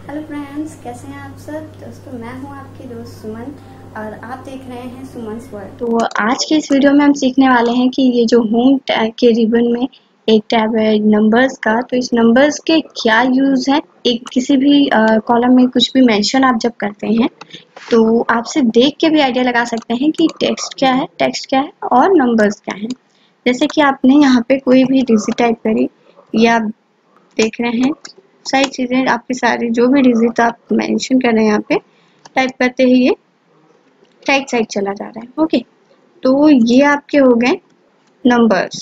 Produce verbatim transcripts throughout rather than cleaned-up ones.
Hello friends, कैसे हैं आप सब। दोस्तों, मैं हूं आपकी दोस्त सुमन और आप देख रहे हैं सुमन्स वर्ल्ड। तो आज के इस वीडियो में हम सीखने वाले हैं कि ये जो होम टैग के रिबन में एक टैब है नंबर्स का, तो इस नंबर्स के क्या यूज़ है। एक किसी भी कॉलम में कुछ भी मेंशन आप जब करते हैं तो आप सिर्फ देख के भी आइडिया लगा सकते हैं कि टेक्स्ट क्या है टेक्स्ट क्या है और नंबर्स क्या हैं। जैसे कि आपने यहाँ पे कोई भी डिजिट टाइप करी या आप देख रहे हैं सारी चीज़ें आपकी सारी जो भी डिजिट आप मेंशन कर रहे हैं यहाँ पे टाइप करते ही ये राइट साइड चला जा रहा है। ओके, तो ये आपके हो गए नंबर्स।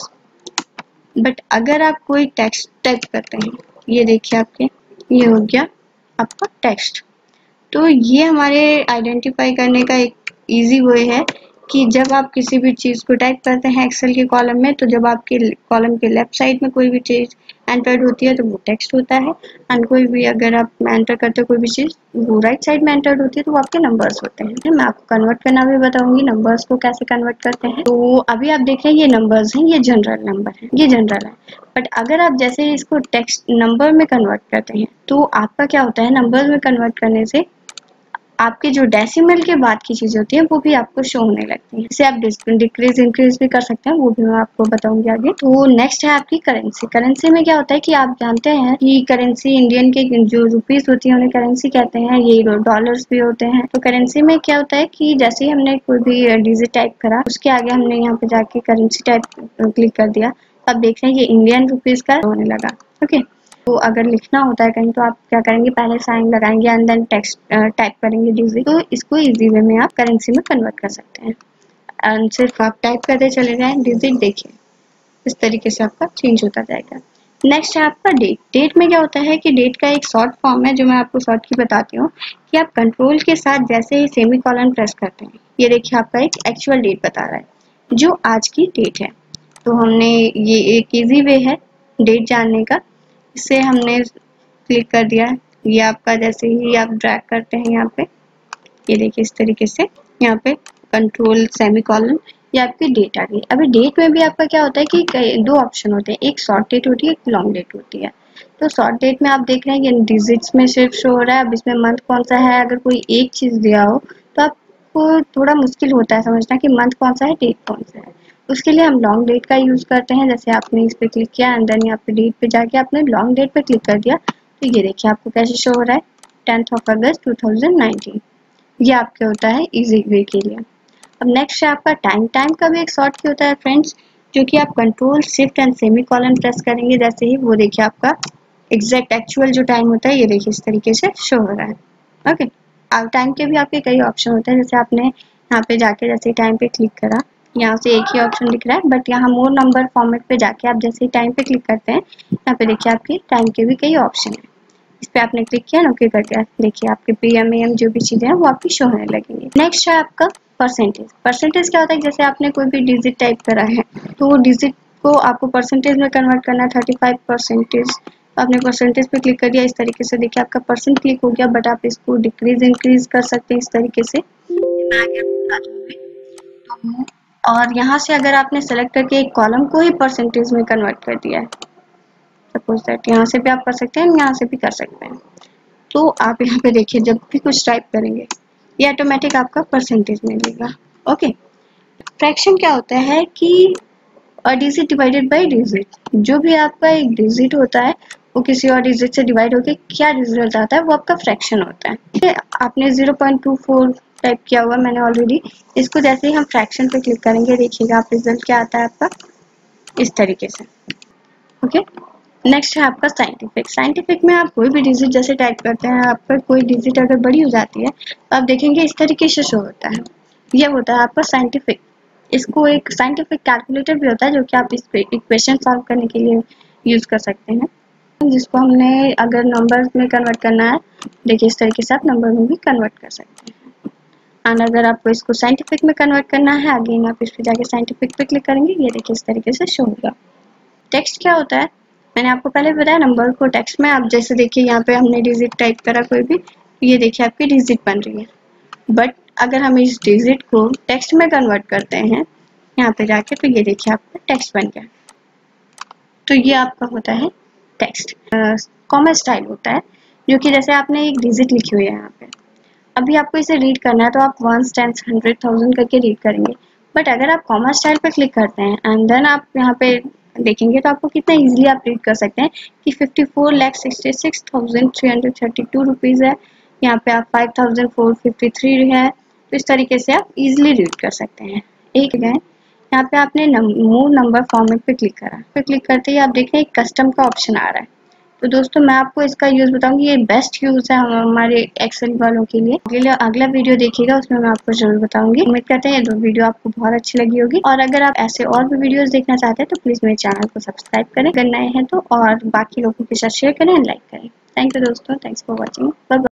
बट अगर आप कोई टेक्स्ट टाइप करते हैं, ये देखिए आपके ये हो गया आपका टेक्स्ट। तो ये हमारे आइडेंटिफाई करने का एक इजी वे है कि जब आप किसी भी चीज़ को टाइप करते हैं एक्सेल के कॉलम में, तो जब आपके कॉलम के लेफ्ट साइड में कोई भी चीज़ एंटर्ड होती है तो वो टेक्स्ट होता है, एंड कोई भी अगर आप एंटर करते हो कोई भी चीज़ वो राइट साइड में एंटर्ड होती है तो वो आपके नंबर्स होते हैं। मैं आपको कन्वर्ट करना भी बताऊंगी नंबर्स को कैसे कन्वर्ट करते हैं। तो अभी आप देख रहे हैं ये नंबर्स हैं, ये जनरल नंबर है, ये जनरल है। बट अगर आप जैसे इसको टेक्स्ट नंबर में कन्वर्ट करते हैं तो आपका क्या होता है, नंबर में कन्वर्ट करने से आपके जो डेसिमल के बाद की चीज़ होती है वो भी आपको शो होने लगती है। इसे आप डिक्रीज इंक्रीज भी कर सकते हैं, वो भी मैं आपको बताऊंगी आगे। तो नेक्स्ट है आपकी करेंसी। करेंसी में क्या होता है कि आप जानते हैं कि करेंसी इंडियन के जो रुपीस होती है उन्हें करेंसी कहते हैं, ये डॉलर्स भी होते हैं। तो करेंसी में क्या होता है कि जैसे ही हमने कोई भी डिजिट टाइप करा उसके आगे हमने यहाँ पे जाके करेंसी टाइप क्लिक कर दिया, तो आप देख रहे हैं ये इंडियन रुपीज का होने लगा। ओके, तो अगर लिखना होता है कहीं तो आप क्या करेंगे, पहले साइन लगाएंगे एंड देन टेक्स्ट टाइप करेंगे डिजिट। तो इसको इजी वे में आप करेंसी में कन्वर्ट कर सकते हैं एंड सिर्फ आप टाइप करते चले जाएं डिजिट, देखिए इस तरीके से आपका चेंज होता जाएगा। नेक्स्ट है आपका डेट। डेट में क्या होता है कि डेट का एक शॉर्ट फॉर्म है जो मैं आपको शॉर्ट की बताती हूँ कि आप कंट्रोल के साथ जैसे ही सेमी कॉलन प्रेस करते हैं, ये देखिए आपका एक एक्चुअल डेट बता रहा है जो आज की डेट है। तो हमने ये एक इजी वे है डेट जानने का, इसे हमने क्लिक कर दिया। ये आपका जैसे ही आप ड्रैग करते हैं यहाँ पे, ये देखिए इस तरीके से यहाँ पे कंट्रोल सेमी कॉलन, ये आपकी डेट आ गई। अभी डेट में भी आपका क्या होता है कि दो ऑप्शन होते हैं, एक शॉर्ट डेट होती है, एक लॉन्ग डेट होती है। तो शॉर्ट डेट में आप देख रहे हैं कि डिजिट्स में सिर्फ शो हो रहा है। अब इसमें मंथ कौन सा है, अगर कोई एक चीज़ दिया हो तो आपको थोड़ा मुश्किल होता है समझना कि मंथ कौन सा है डेट कौन सा है। उसके लिए हम लॉन्ग डेट का यूज़ करते हैं। जैसे आपने इस पर क्लिक किया एंड देन यहाँ पे डेट पे जाके आपने लॉन्ग डेट पे क्लिक कर दिया, तो ये देखिए आपको कैसे शो हो रहा है tenth of August two thousand nineteen. ये आपके होता है इजी वे के लिए। अब नेक्स्ट है आपका टाइम। टाइम का भी एक शॉर्ट की होता है फ्रेंड्स, जो कि आप control shift and semicolon press करेंगे जैसे ही, वो देखिए आपका एग्जैक्ट एक्चुअल जो टाइम होता है ये देखिए इस तरीके से शो हो रहा है। ओके, अब टाइम के भी आपके कई ऑप्शन होते हैं। जैसे आपने यहाँ पे जाके जैसे टाइम पे क्लिक करा, यहाँ से एक ही ऑप्शन दिख रहा है, बट यहाँ मोर नंबर फॉर्मेट पे जाके आप जैसे ही टाइम पे क्लिक करते हैं यहाँ पे देखिए आपके टाइम के भी कई ऑप्शन है। इस पे आपने क्लिक किया, ओके कर दिया, देखिए आपके पी एम ए एम जो भी चीजें हैं वो आपकी शो होने लगेंगी। नेक्स्ट है आपका परसेंटेज। परसेंटेज क्या होता है, जैसे आपने कोई भी डिजिट टाइप करा है तो वो डिजिट को आपको परसेंटेज में कन्वर्ट करना है, थर्टी फाइव परसेंटेज। आपने परसेंटेज पे क्लिक कर दिया, इस तरीके से देखिए आपका परसेंट क्लिक हो गया, बट आप इसको डिक्रीज इंक्रीज कर सकते हैं इस तरीके से। और यहाँ से अगर आपने सेलेक्ट करके एक कॉलम को ही परसेंटेज में कन्वर्ट कर दिया है, सपोज दैट यहाँ से भी आप कर सकते हैं, यहाँ से भी कर सकते हैं। तो आप यहाँ पे देखिए जब भी कुछ टाइप करेंगे ये ऑटोमेटिक आपका परसेंटेज में लेगा। ओके, फ्रैक्शन क्या होता है कि a digit divided by digit. जो भी आपका एक डिजिट होता है वो किसी और डिजिट से डिवाइड होकर क्या रिजल्ट आता है वो आपका फ्रैक्शन होता है। आपने zero point two four type किया हुआ मैंने ऑलरेडी, इसको जैसे ही हम फ्रैक्शन पे क्लिक करेंगे देखिएगा आप रिजल्ट क्या आता है आपका इस तरीके से। ओके, नेक्स्ट है आपका साइंटिफिक। साइंटिफिक में आप कोई भी डिजिट जैसे टाइप करते हैं, आपका कोई डिजिट अगर बड़ी हो जाती है तो आप देखेंगे इस तरीके से शो होता है, ये होता है आपका साइंटिफिक। इसको एक साइंटिफिक कैलकुलेटर भी होता है जो कि आप इस पे इक्वेशन सॉल्व करने के लिए यूज कर सकते हैं, जिसको हमने अगर नंबर्स में कन्वर्ट करना है देखिए इस तरीके से आप नंबर में भी कन्वर्ट कर सकते हैं। एंड अगर आपको इसको साइंटिफिक में कन्वर्ट करना है अगेन आप इस पे जाके साइंटिफिक पे क्लिक करेंगे, ये देखिए इस तरीके से शो होगा। टेक्स्ट क्या होता है, मैंने आपको पहले बताया नंबर को टेक्स्ट में आप जैसे देखिए यहाँ पे हमने डिजिट टाइप करा कोई भी, ये देखिए आपकी डिजिट बन रही है। बट अगर हम इस डिजिट को टेक्स्ट में कन्वर्ट करते हैं यहाँ पे जाके, तो ये देखिए आपका टेक्स्ट बन गया। तो ये आपका होता है टेक्स्ट। कॉमा स्टाइल होता है, जो कि जैसे आपने एक डिजिट लिखी हुई है यहाँ पे। अभी आपको इसे रीड करना है तो आप वंस टेंस हंड्रेड थाउजेंड करके रीड करेंगे। बट अगर आप कॉमा स्टाइल पे क्लिक करते हैं एंड देन आप यहाँ पे देखेंगे तो आपको कितना इजीली आप रीड कर सकते हैं कि fifty four lakh sixty six thousand three hundred thirty two rupees है। यहाँ पे आप five thousand four fifty three है। तो इस तरीके से आप इजीली रीड कर सकते हैं। एक गए यहाँ पे आपने मूव नंबर फॉर्मेट पे क्लिक करा, पे क्लिक करते ही आप देखें एक कस्टम का ऑप्शन आ रहा है। तो दोस्तों मैं आपको इसका यूज़ बताऊंगी, ये बेस्ट यूज़ है हमारे एक्सेल वालों के लिए। अगला अगला वीडियो देखिएगा, उसमें मैं आपको जरूर बताऊंगी। उम्मीद करते हैं ये दो वीडियो आपको बहुत अच्छी लगी होगी। और अगर आप ऐसे और भी वीडियोस देखना चाहते हैं तो प्लीज़ मेरे चैनल को सब्सक्राइब करें अगर नए हैं तो, और बाकी लोगों के साथ शेयर करें एंड लाइक करें। थैंक यू दोस्तों, thanks for watching. Bye bye.